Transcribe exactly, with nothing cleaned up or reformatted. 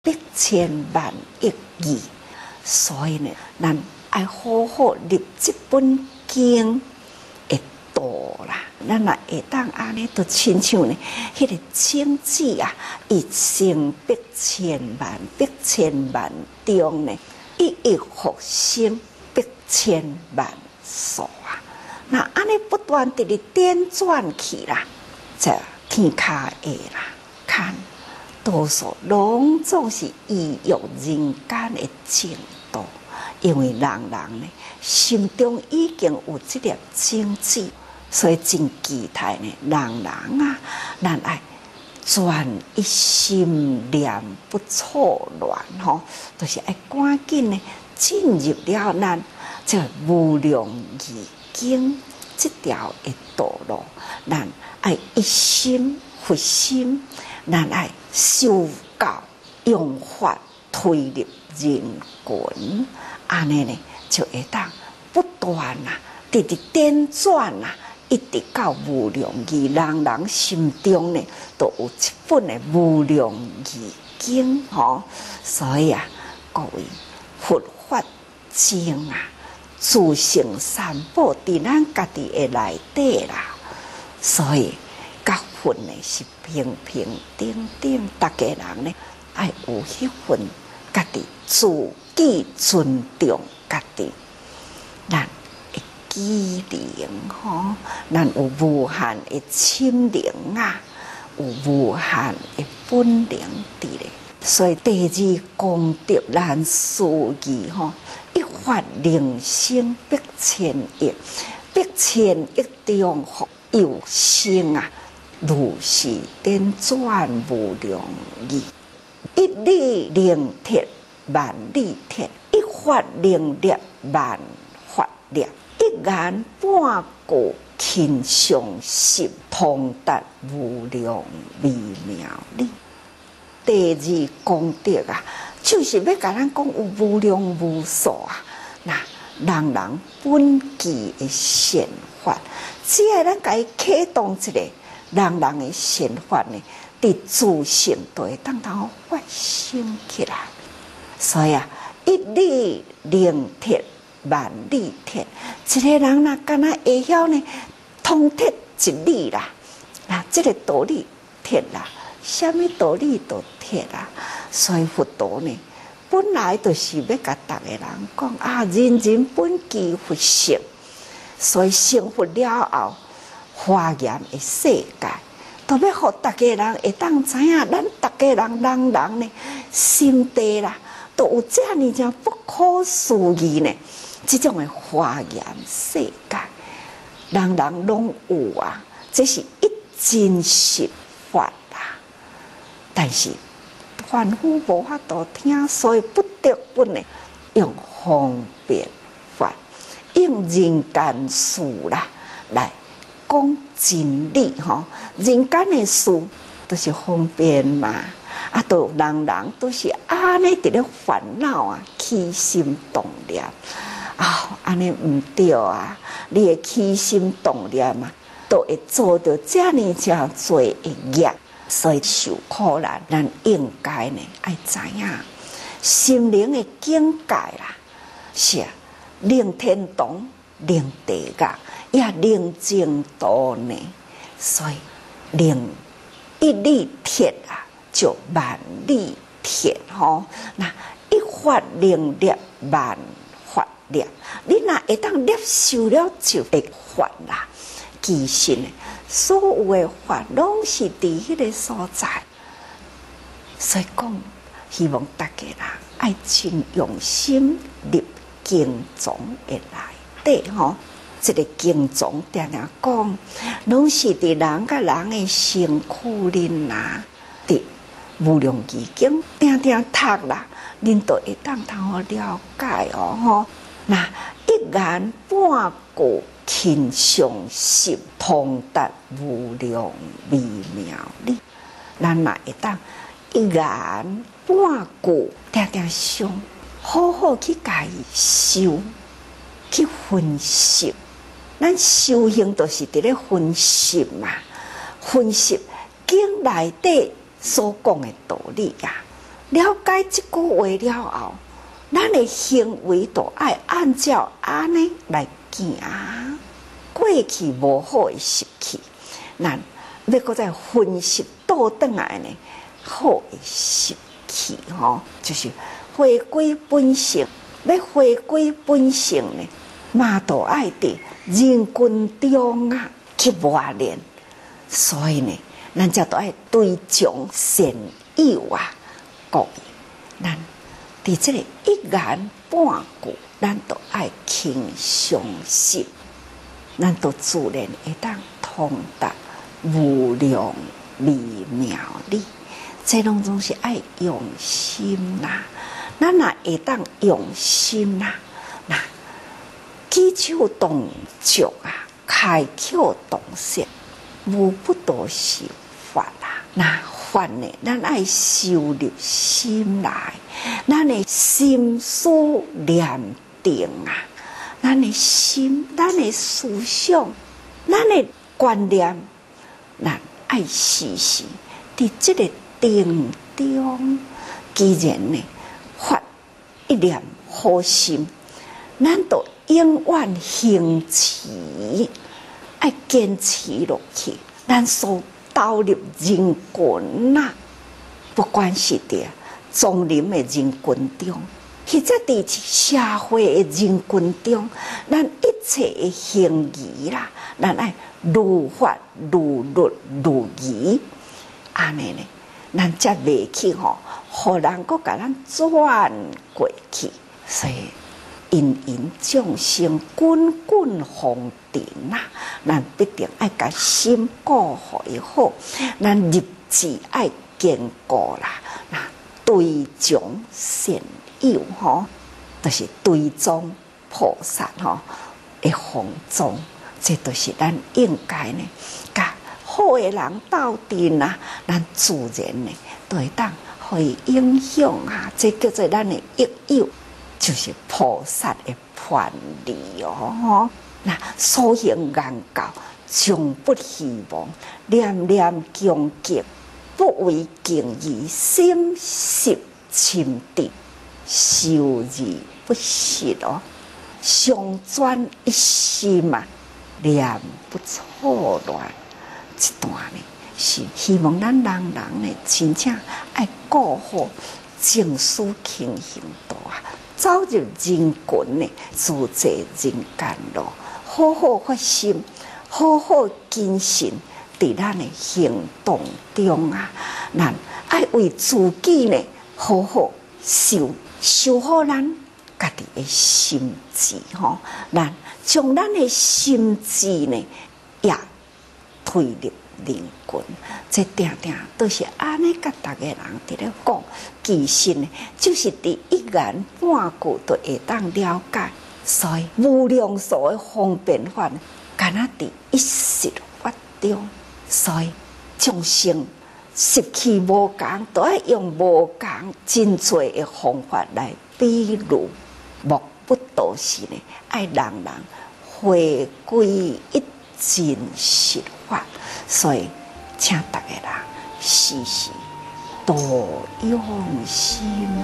百千万亿义。所以呢，咱爱好好入这本经会多啦。咱若会当安尼，就亲像呢，迄个经济啊，一生百千万，百千万中呢，一亿复生百千万数啊。那安尼不断地咧点转去啦，这天下的啦，看多数拢总是依约人间的净土，因为人人呢心中已经有这粒经济，所以真期待呢，人人啊，咱爱专一心念不错乱吼，就是爱赶紧呢进入了咱这无量义经这条的道路，咱爱一心佛心，咱爱修教用法推入人群，安尼呢就会当不断啊，直直点转啊，一直到无量义，人人心中呢都有一本的无量义经吼。所以啊，各位佛法经啊，自性三宝伫咱家己的内底啦，所以各份呢是平平等等，大家人呢爱有迄份家己自己尊重家己，咱会机灵吼，咱有无限的心灵啊，有无限的本灵伫咧。所以第二功德难思议吼。一法令生百千亿，百千亿中有生啊，如是点转无量义。一理令铁，万理铁；一法令立，万法立；一言半个勤相习，通达无量微妙理。第二功德啊，就是要甲咱讲有无量无数啊，那人人本具的善法，只要咱甲伊启动一个人人的善法呢，伫自性就会当当发生起来。所以啊，一理令铁，万理铁。一个人若敢若会晓呢，通铁一理啦，那这个道理铁啦。什么道理都铁啊！所以佛陀呢，本来就是要甲大家人讲啊，人人本具佛性，所以成佛了后，华严的世界，都要互大家人会当知影，咱大家人人人呢，心地啦，都有这样讲不可思议呢，这种的华严世界，人人拢有啊，这是一真实法。但是凡夫无法度听，所以不得不呢用方便法，用人间事啦来讲真理吼。人间的事都是方便嘛，啊，都人人都是安尼伫咧烦恼啊，起心动念啊，安尼唔对啊，你的起心动念嘛，都会做到这样这多的业。所以受苦难，咱应该呢爱知影心灵的境界啦，是啊，令天堂、令地狱，也令净土呢。所以令一理铁啊，就万理铁吼。那一法令立，万法立。你若会当接受了，就会法啦。其实呢，所有的法拢是伫迄个所在，所以讲，希望大家人爱真用心入经藏的内底吼。这个经藏定定讲，拢是伫人甲人的身躯里啦，伫无量义经定定读啦，恁都会当通好了解哦吼。那一言半句。勤相习，通达无量微妙理。咱若会当一言半句，定定想好好去家己修，去分析。咱修行都是伫咧分析嘛，分析经内底所讲的道理啊。 了解这句话了后，咱的行为都爱按照安尼来行。过去无好的习气，咱要搁再分析倒转来呢，好的习气吼，就是回归本性。要回归本性呢，嘛都爱伫人群中啊去磨练。所以呢，咱才都爱对众善友啊，故意咱伫这个一言半句，咱都爱倾相信，咱都自然会当通达无量微妙理。这拢总是爱用心啦。咱若会当用心啦，那举手动足啊，开口动舌，无不都是法啦。那法呢，咱爱收入心来，咱的心思念定啊，咱的心，咱的思想，咱的观念，咱爱时时伫这个定中。既然呢，发一念好心，咱都永远行持，爱坚持落去。咱所投入人群呐，不管是伫丛林的人群中，或者伫社会的人群中，咱一切的行仪啦，咱爱如法如律如仪，安尼呢，咱才袂去吼。互人搁甲咱转过去，所以芸芸众生滚滚红尘呐，咱必定爱甲心顾好伊好，咱立志爱坚固啦。那对众善友吼，就是对众菩萨吼的方宗，这都是咱应该呢，甲好的人斗阵啊，咱自然呢都会当。会影响啊，这叫做咱的益友，就是菩萨的判例哦。那所行愿教，终不希望，念念恭敬，不为敬意，心识深定，修而不息哦。上专一心嘛，念不错乱，这段呢。是希望咱人人呢，真正爱顾好净思清行道啊，走入人群呢，自在人间路，好好发心，好好谨慎，伫咱的行动中啊，咱爱为自己呢，好好修修好咱家己的心智吼，咱将咱的心智呢，也推入。人群，这定定都是安尼，甲大家人伫咧讲，其实呢，就是伫一言半句都会当了解，所以无量数的方便法，敢若伫一时法中，所以众生习气无共，都爱用无共真多的方法来比喻，莫不都是呢，爱人人回归一真实法。所以，请大家啦，时时多用心。